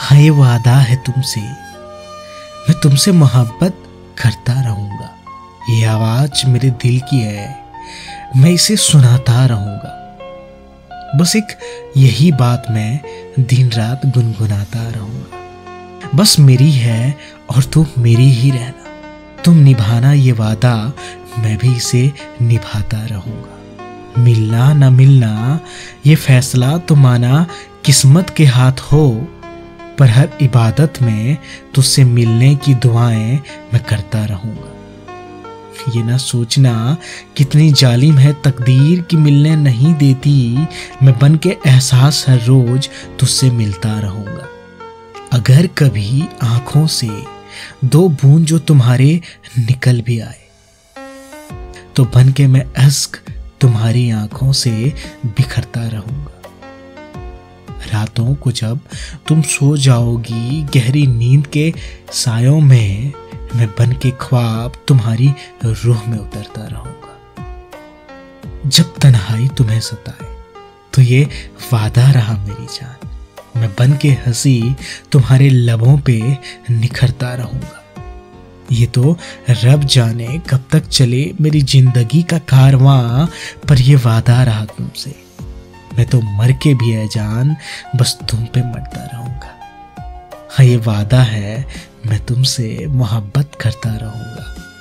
हाँ, ये वादा है तुमसे, मैं तुमसे मोहब्बत करता रहूंगा। ये आवाज मेरे दिल की है, मैं इसे सुनाता रहूंगा। बस एक यही बात मैं दिन रात गुनगुनाता रहूंगा। बस मेरी है और तुम मेरी ही रहना। तुम निभाना ये वादा, मैं भी इसे निभाता रहूंगा। मिलना ना मिलना ये फैसला तो माना किस्मत के हाथ हो, पर हर इबादत में तुझसे मिलने की दुआएं मैं करता रहूंगा। ये ना सोचना कितनी जालिम है तकदीर की मिलने नहीं देती, मैं बन के एहसास हर रोज तुझसे मिलता रहूंगा। अगर कभी आंखों से दो बूंद जो तुम्हारे निकल भी आए, तो बन के मैं अश्क तुम्हारी आंखों से बिखरता रहूंगा। रातों को जब तुम सो जाओगी गहरी नींद के सायों में, मैं बन के ख्वाब तुम्हारी रूह में उतरता रहूंगा। जब तन्हाई तुम्हें सताए तो ये वादा रहा मेरी जान, मैं बन के हंसी तुम्हारे लबों पे निखरता रहूंगा। ये तो रब जाने कब तक चले मेरी जिंदगी का कारवां, पर ये वादा रहा तुमसे, मैं तो मर के भी है जान बस तुम पे मरता रहूंगा। हाँ, ये वादा है मैं तुमसे मोहब्बत करता रहूंगा।